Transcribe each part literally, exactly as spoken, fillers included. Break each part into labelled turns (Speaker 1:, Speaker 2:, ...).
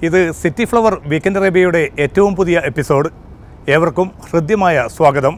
Speaker 1: ഇത് city flower weekend റേബിയയുടെ ഏറ്റവും പുതിയ എപ്പിസോഡ്. ഏവർക്കും ഹൃദ്യമായ സ്വാഗതം.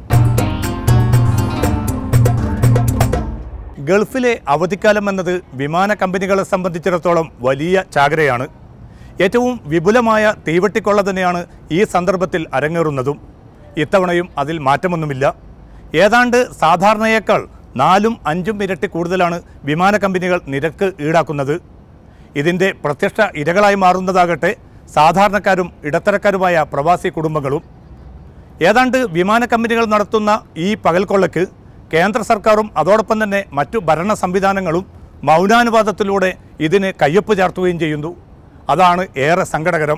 Speaker 1: ഗൾഫിലെ അവധിക്കാലം എന്നത് വിമാന കമ്പനികളെ സംബന്ധിച്ചിടത്തോളം വലിയ ചാകരയാണ്. ഏറ്റവും വിപുലമായ തീവെട്ടിക്കൊള്ള തന്നെയാണ് ഈ സന്ദർഭത്തിൽ അരങ്ങേറുന്നതും. ഇത്തവണയും അതിൽ മാറ്റമൊന്നുമില്ല. ഏതാണ്ട് സാധാരണയേക്കാൾ നാലും അഞ്ചും ഇരട്ടി കൂടുതലാണ് വിമാന കമ്പനികൾ നിരക്ക് ഈടാക്കുന്നത്. ഇതിൻ്റെ പ്രത്യക്ഷ ഇരകളായി മാറുന്നതാകട്ടെ സാധാരണക്കാരും ഇടത്തരക്കാരുമായ പ്രവാസി കുടുംബങ്ങളും. ഏതാണ്ട് വിമാന കമ്പനികൾ നടത്തുന്ന ഈ പകൽക്കൊള്ളയ്ക്ക് കേന്ദ്ര സർക്കാരും അതോടൊപ്പം തന്നെ മറ്റു ഭരണ സംവിധാനങ്ങളും മൗനാനുവാദത്തിലൂടെ ഇതിന് കയ്യൊപ്പ് ചേർത്തുകയും ചെയ്യുന്നു. അതാണ് ഏറെ സങ്കടകരം.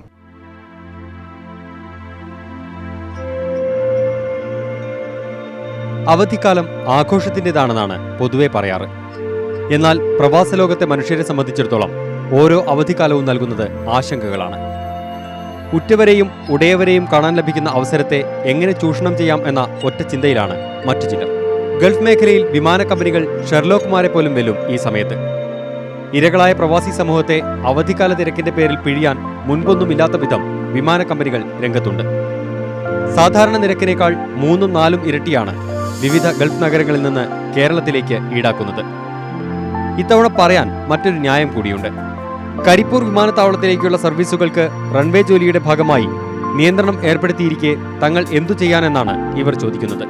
Speaker 2: അവധിക്കാലം ആഘോഷത്തിൻ്റെതാണെന്നാണ് പൊതുവെ പറയാറ്. എന്നാൽ പ്രവാസ ലോകത്തെ മനുഷ്യരെ സംബന്ധിച്ചിടത്തോളം ഓരോ അവധിക്കാലവും നൽകുന്നത് ആശങ്കകളാണ്. ഉറ്റവരെയും ഉടയവരെയും കാണാൻ ലഭിക്കുന്ന അവസരത്തെ എങ്ങനെ ചൂഷണം ചെയ്യാം എന്ന ഒറ്റ ചിന്തയിലാണ് മറ്റു ചിലർ. ഗൾഫ് മേഖലയിൽ വിമാന കമ്പനികൾ ഷെർലോക്കുമാരെ പോലും വെല്ലും ഈ സമയത്ത്. ഇരകളായ പ്രവാസി സമൂഹത്തെ അവധിക്കാല തിരക്കിന്റെ പേരിൽ പിഴിയാൻ മുൻപൊന്നുമില്ലാത്ത വിധം വിമാന കമ്പനികൾ രംഗത്തുണ്ട്. സാധാരണ നിരക്കിനേക്കാൾ മൂന്നും നാലും ഇരട്ടിയാണ് വിവിധ ഗൾഫ് നഗരങ്ങളിൽ നിന്ന് കേരളത്തിലേക്ക് ഈടാക്കുന്നത്. ഇത്തവണ പറയാൻ മറ്റൊരു ന്യായം കൂടിയുണ്ട്. കരിപ്പൂർ വിമാനത്താവളത്തിലേക്കുള്ള സർവീസുകൾക്ക് റൺവേ ജോലിയുടെ ഭാഗമായി നിയന്ത്രണം ഏർപ്പെടുത്തിയിരിക്കെ തങ്ങൾ എന്തു ചെയ്യാനെന്നാണ് ഇവർ ചോദിക്കുന്നത്.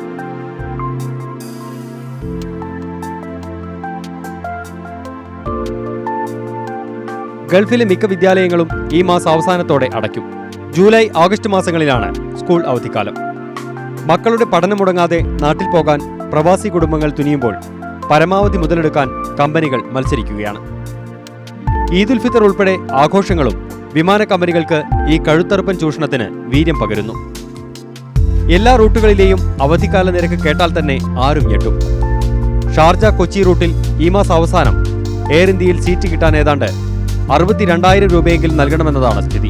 Speaker 2: ഗൾഫിലെ മിക്ക വിദ്യാലയങ്ങളും ഈ മാസം അവസാനത്തോടെ അടയ്ക്കും. ജൂലൈ ആഗസ്റ്റ് മാസങ്ങളിലാണ് സ്കൂൾ അവധിക്കാലം. മക്കളുടെ പഠനം മുടങ്ങാതെ നാട്ടിൽ പോകാൻ പ്രവാസി കുടുംബങ്ങൾ തുനിയുമ്പോൾ പരമാവധി മുതലെടുക്കാൻ കമ്പനികൾ മത്സരിക്കുകയാണ്. ഈദുൽ ഫിത്തർ ഉൾപ്പെടെ ആഘോഷങ്ങളും വിമാന കമ്പനികൾക്ക് ഈ കഴുത്തറുപ്പൻ ചൂഷണത്തിന് വീര്യം പകരുന്നു. എല്ലാ റൂട്ടുകളിലെയും അവധിക്കാല നിരക്ക് കേട്ടാൽ തന്നെ ആരും ഞെട്ടും. ഷാർജ കൊച്ചി റൂട്ടിൽ ഈ മാസം അവസാനം എയർ ഇന്ത്യയിൽ സീറ്റ് കിട്ടാൻ ഏതാണ്ട് അറുപത്തിരണ്ടായിരം രൂപയെങ്കിലും നൽകണമെന്നതാണ് സ്ഥിതി.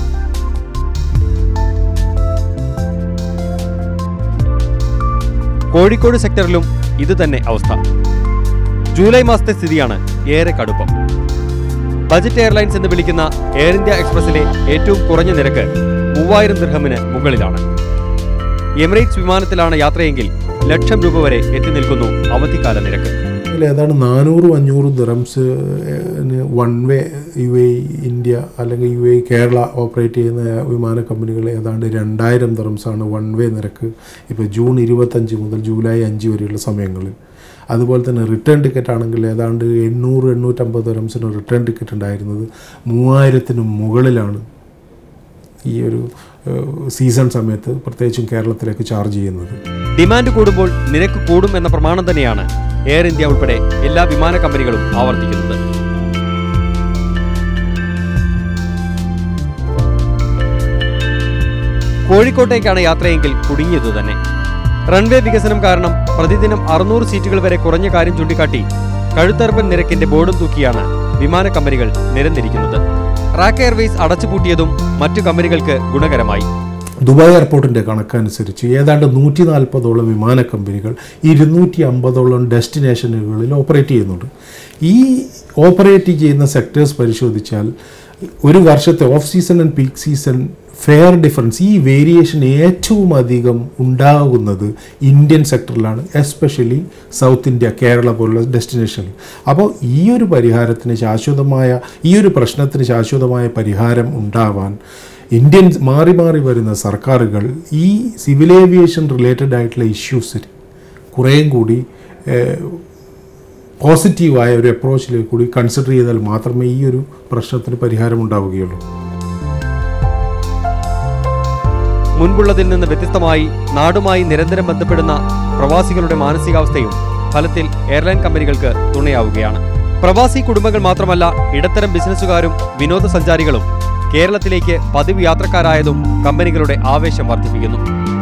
Speaker 2: കോഴിക്കോട് സെക്ടറിലും ഇതുതന്നെ അവസ്ഥ. ജൂലൈ മാസത്തെ സ്ഥിതിയാണ് ഏറെ കടുപ്പം. ബജറ്റ് എയർലൈൻസ് എന്ന് വിളിക്കുന്ന എയർ ഇന്ത്യ എക്സ്പ്രസിലെ ഏറ്റവും കുറഞ്ഞ നിരക്ക് മൂവായിരം ദിർഹമിന് മുകളിലാണ്. എമിറേറ്റ്സ് വിമാനത്തിലാണ് യാത്രയെങ്കിൽ ലക്ഷം രൂപ വരെ എത്തി നിൽക്കുന്നു അവധിക്കാല നിരക്ക്.
Speaker 3: ഏതാണ്ട് നാനൂറും അഞ്ഞൂറും dirhams one way U A India അല്ലെങ്കിൽ യു എ കേരള ഓപ്പറേറ്റ് ചെയ്യുന്ന വിമാന കമ്പനികൾ ഏതാണ്ട് രണ്ടായിരം ദിറംസാണ് വൺ വേ നിരക്ക് ഇപ്പോൾ ജൂൺ ഇരുപത്തഞ്ച് മുതൽ ജൂലൈ അഞ്ച് വരെയുള്ള സമയങ്ങളിൽ. അതുപോലെ തന്നെ റിട്ടേൺ ടിക്കറ്റ് ആണെങ്കിൽ ഏതാണ്ട് എണ്ണൂറ് എണ്ണൂറ്റമ്പത് ദിറംസിന് റിട്ടേൺ ടിക്കറ്റ് ഉണ്ടായിരുന്നത് മൂവായിരത്തിന് മുകളിലാണ് ഈ ഒരു സീസൺ സമയത്ത് പ്രത്യേകിച്ചും കേരളത്തിലേക്ക് ചാർജ് ചെയ്യുന്നത്.
Speaker 2: ഡിമാൻഡ് കൂടുമ്പോൾ നിരക്ക് കൂടും എന്ന പ്രമാണം തന്നെയാണ് എയർ ഇന്ത്യ ഉൾപ്പെടെ എല്ലാ വിമാന കമ്പനികളും ആവർത്തിക്കുന്നത്. കോഴിക്കോട്ടേക്കാണ് യാത്രയെങ്കിൽ കുടുങ്ങിയതു തന്നെ. റൺവേ വികസനം കാരണം പ്രതിദിനം അറുന്നൂറ് സീറ്റുകൾ വരെ കുറഞ്ഞ കാര്യം ചൂണ്ടിക്കാട്ടി കഴുത്തറുപ്പൻ നിരക്കിന്റെ ബോർഡും തൂക്കിയാണ് വിമാന കമ്പനികൾ നിരന്നിരിക്കുന്നത്. റാക്ക് എയർവേസ് അടച്ചുപൂട്ടിയതും മറ്റു കമ്പനികൾക്ക് ഗുണകരമായി.
Speaker 3: ദുബായ് എയർപോർട്ടിൻ്റെ കണക്കനുസരിച്ച് ഏതാണ്ട് നൂറ്റി നാൽപ്പതോളം വിമാന കമ്പനികൾ ഇരുന്നൂറ്റി അമ്പതോളം ഡെസ്റ്റിനേഷനുകളിൽ ഓപ്പറേറ്റ് ചെയ്യുന്നുണ്ട്. ഈ ഓപ്പറേറ്റ് ചെയ്യുന്ന സെക്ടേഴ്സ് പരിശോധിച്ചാൽ ഒരു വർഷത്തെ off season and peak season fare difference, ഈ വേരിയേഷൻ ഏറ്റവും അധികം ഉണ്ടാകുന്നത് ഇന്ത്യൻ സെക്ടറിലാണ്, എസ്പെഷ്യലി സൗത്ത് ഇന്ത്യ, കേരള പോലുള്ള ഡെസ്റ്റിനേഷനിൽ. അപ്പോൾ ഈ ഒരു പരിഹാരത്തിന് ശാശ്വതമായ ഈ ഒരു പ്രശ്നത്തിന് ശാശ്വതമായ പരിഹാരം ഉണ്ടാവാൻ ഇന്ത്യൻ മാറി മാറി വരുന്ന സർക്കാരുകൾ ഈ സിവിൽ ഏവിയേഷൻ റിലേറ്റഡ് ആയിട്ടുള്ള ഇഷ്യൂസിൽ കുറേയും കൂടി പോസിറ്റീവായ ഒരു അപ്രോച്ചിലേക്ക് കൂടി കൺസിഡർ ചെയ്താൽ മാത്രമേ ഈ ഒരു പ്രശ്നത്തിന് പരിഹാരം ഉണ്ടാവുകയുള്ളൂ.
Speaker 2: മുൻപുള്ളതിൽ നിന്ന് വ്യത്യസ്തമായി നാടുമായി നിരന്തരം ബന്ധപ്പെടുന്ന പ്രവാസികളുടെ മാനസികാവസ്ഥയും ഫലത്തിൽ എയർലൈൻ കമ്പനികൾക്ക് തുണയാവുകയാണ്. പ്രവാസി കുടുംബങ്ങൾ മാത്രമല്ല, ഇടത്തരം ബിസിനസ്സുകാരും വിനോദസഞ്ചാരികളും കേരളത്തിലേക്ക് പതിവ് യാത്രക്കാരായതും കമ്പനികളുടെ ആവേശം വർദ്ധിപ്പിക്കുന്നു.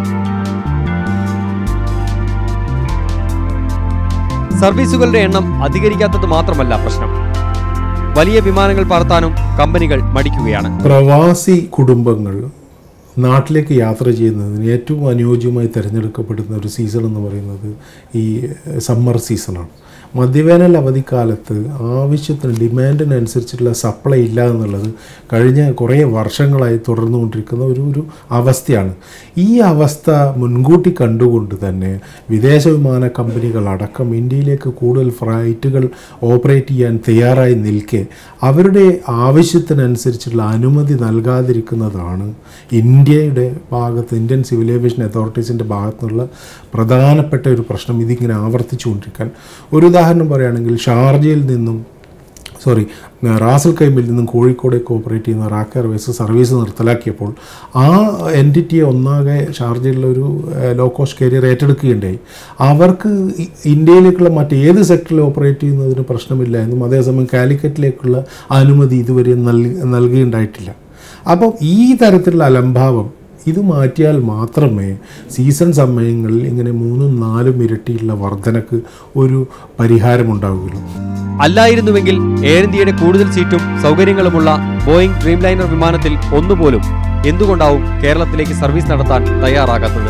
Speaker 2: സർവീസുകളുടെ എണ്ണം അധികരിക്കാത്തത് മാത്രമല്ല പ്രശ്നം, വലിയ വിമാനങ്ങൾ പറത്താനും കമ്പനികൾ മടിക്കുകയാണ്.
Speaker 3: പ്രവാസി കുടുംബങ്ങൾ നാട്ടിലേക്ക് യാത്ര ചെയ്യുന്നതിന് ഏറ്റവും അനുയോജ്യമായി തിരഞ്ഞെടുക്കപ്പെടുന്ന ഒരു സീസൺ എന്ന് പറയുന്നത് ഈ സമ്മർ സീസണാണ്. മധ്യവേനൽ അവധിക്കാലത്ത് ആവശ്യത്തിന് ഡിമാൻഡിനനുസരിച്ചുള്ള സപ്ലൈ ഇല്ല എന്നുള്ളത് കഴിഞ്ഞ കുറേ വർഷങ്ങളായി തുടർന്നുകൊണ്ടിരിക്കുന്ന ഒരു ഒരു അവസ്ഥയാണ്. ഈ അവസ്ഥ മുൻകൂട്ടി കണ്ടുകൊണ്ട് തന്നെ വിദേശ വിമാന കമ്പനികളടക്കം ഇന്ത്യയിലേക്ക് കൂടുതൽ ഫ്ലൈറ്റുകൾ ഓപ്പറേറ്റ് ചെയ്യാൻ തയ്യാറായി നിൽക്കെ അവരുടെ ആവശ്യത്തിനനുസരിച്ചുള്ള അനുമതി നൽകാതിരിക്കുന്നതാണ് ഇന്ത്യയുടെ ഭാഗത്ത്, ഇന്ത്യൻ സിവിൽ ഏവിയേഷൻ അതോറിറ്റീസിൻ്റെ ഭാഗത്തുനിന്നുള്ള പ്രധാനപ്പെട്ട ഒരു പ്രശ്നം. ഇതിങ്ങനെ ആവർത്തിച്ചുകൊണ്ടിരിക്കാൻ ഒരു ഉദാഹരണം പറയുകയാണെങ്കിൽ, ഷാർജയിൽ നിന്നും സോറി റാസൽ കൈമിൽ നിന്നും കോഴിക്കോടേക്ക് ഓപ്പറേറ്റ് ചെയ്യുന്ന റാക്ക് എയർവേസ് സർവീസ് നിർത്തലാക്കിയപ്പോൾ ആ എൻറ്റിറ്റിയെ ഒന്നാകെ ഷാർജയിലുള്ള ഒരു ലോ കോസ്റ്റ് കാരിയർ ഏറ്റെടുക്കുകയുണ്ടായി. അവർക്ക് ഇന്ത്യയിലേക്കുള്ള മറ്റേത് സെക്ടറിൽ ഓപ്പറേറ്റ് ചെയ്യുന്നതിന് പ്രശ്നമില്ല എന്നും അതേസമയം കാലിക്കറ്റിലേക്കുള്ള അനുമതി ഇതുവരെ നൽകി നൽകുകയുണ്ടായിട്ടില്ല. അപ്പം ഈ തരത്തിലുള്ള അലംഭാവം ഇത് മാറ്റിയാൽ മാത്രമേ സീസൺ സമയങ്ങളിൽ ഇങ്ങനെ മൂന്നും നാലും ഇരട്ടിയുള്ള വർധനക്ക് ഒരു പരിഹാരമുണ്ടാവുകയുള്ളൂ.
Speaker 2: അല്ലായിരുന്നുവെങ്കിൽ എയർ ഇന്ത്യയുടെ കൂടുതൽ സീറ്റും സൗകര്യങ്ങളുമുള്ള ബോയിംഗ് ഡ്രീംലൈനർ വിമാനത്തിൽ ഒന്നുപോലും എന്തുകൊണ്ടാവും കേരളത്തിലേക്ക് സർവീസ് നടത്താൻ തയ്യാറാകാത്തത്?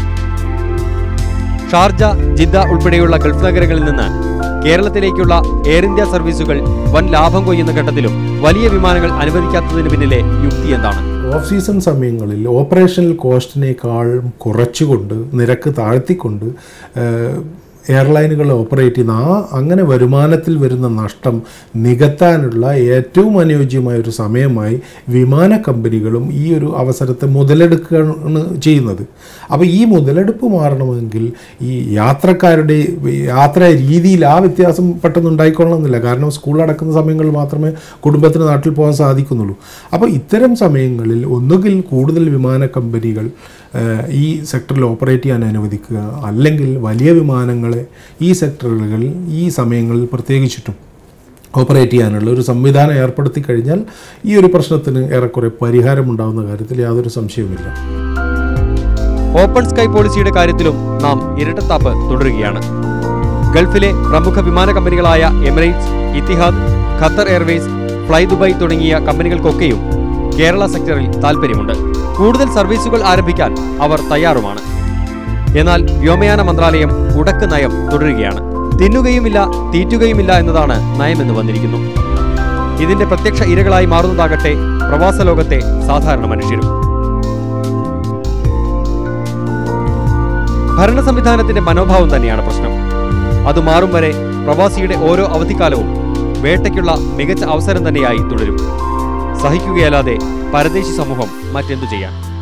Speaker 2: ഷാർജ, ജിദ്ദ ഉൾപ്പെടെയുള്ള ഗൾഫ് നഗരങ്ങളിൽ നിന്ന് കേരളത്തിലേക്കുള്ള എയർ ഇന്ത്യ സർവീസുകൾ വൻ ലാഭം കൊയ്യുന്ന ഘട്ടത്തിലും വലിയ വിമാനങ്ങൾ അനുവദിക്കാത്തതിന് പിന്നിലെ യുക്തി എന്താണ്?
Speaker 3: ഓഫ് സീസൺ സമയങ്ങളിൽ ഓപ്പറേഷണൽ കോസ്റ്റിനേക്കാൾ കുറച്ചുകൊണ്ട്, നിരക്ക് താഴ്ത്തിക്കൊണ്ട് എയർലൈനുകൾ ഓപ്പറേറ്റ് ചെയ്യുന്ന ആ അങ്ങനെ വരുമാനത്തിൽ വരുന്ന നഷ്ടം നികത്താനുള്ള ഏറ്റവും അനുയോജ്യമായ ഒരു സമയമായി വിമാന കമ്പനികളും ഈ ഒരു അവസരത്തെ മുതലെടുക്കുകയാണ് ചെയ്യുന്നത്. അപ്പോൾ ഈ മുതലെടുപ്പ് മാറണമെങ്കിൽ ഈ യാത്രക്കാരുടെ യാത്രാ രീതിയിൽ ആ വ്യത്യാസം പെട്ടെന്ന് ഉണ്ടായിക്കൊള്ളണമെന്നില്ല. കാരണം സ്കൂൾ അടക്കുന്ന സമയങ്ങളിൽ മാത്രമേ കുടുംബത്തിന് നാട്ടിൽ പോകാൻ സാധിക്കുന്നുള്ളൂ. അപ്പോൾ ഇത്തരം സമയങ്ങളിൽ ഒന്നുകിൽ കൂടുതൽ വിമാന കമ്പനികൾ ഈ സെക്ടറിൽ ഓപ്പറേറ്റ് ചെയ്യാൻ അനുവദിക്കുക, അല്ലെങ്കിൽ വലിയ വിമാനങ്ങളെ ഈ സെക്ടറുകളിൽ ഈ സമയങ്ങളിൽ പ്രത്യേകിച്ചിട്ടും ഓപ്പറേറ്റ് ചെയ്യാനുള്ള ഒരു സംവിധാനം ഏർപ്പെടുത്തി കഴിഞ്ഞാൽ ഈ ഒരു പ്രശ്നത്തിന് ഏറെക്കുറെ പരിഹാരമുണ്ടാകുന്ന കാര്യത്തിൽ യാതൊരു സംശയവുമില്ല.
Speaker 2: ഓപ്പൺ സ്കൈ പോളിസിയുടെ കാര്യത്തിലും നാം ഇരട്ടത്താപ്പ് തുടരുകയാണ്. ഗൾഫിലെ പ്രമുഖ വിമാന കമ്പനികളായ Emirates, Etihad, Qatar Airways, fly Dubai തുടങ്ങിയ കമ്പനികൾക്കൊക്കെയും കേരള സെക്ടറിൽ താൽപ്പര്യമുണ്ട്. കൂടുതൽ സർവീസുകൾ ആരംഭിക്കാൻ അവർ തയ്യാറുമാണ്. എന്നാൽ വ്യോമയാന മന്ത്രാലയം ഉടക്ക് നയം തുടരുകയാണ്. തിന്നുകയുമില്ല തീറ്റുകയുമില്ല എന്നതാണ് നയമെന്ന് വന്നിരിക്കുന്നു. ഇതിന്റെ പ്രത്യക്ഷ ഇരകളായി മാറുന്നതാകട്ടെ പ്രവാസ ലോകത്തെ സാധാരണ മനുഷ്യരും. ഭരണ സംവിധാനത്തിന്റെ മനോഭാവം തന്നെയാണ് പ്രശ്നം. അത് മാറും വരെ പ്രവാസിയുടെ ഓരോ അവധിക്കാലവും വേട്ടയ്ക്കുള്ള മികച്ച അവസരം തന്നെയായി തുടരും. സഹിക്കുകയല്ലാതെ പരദേശി സമൂഹം മറ്റെന്തു ചെയ്യാൻ?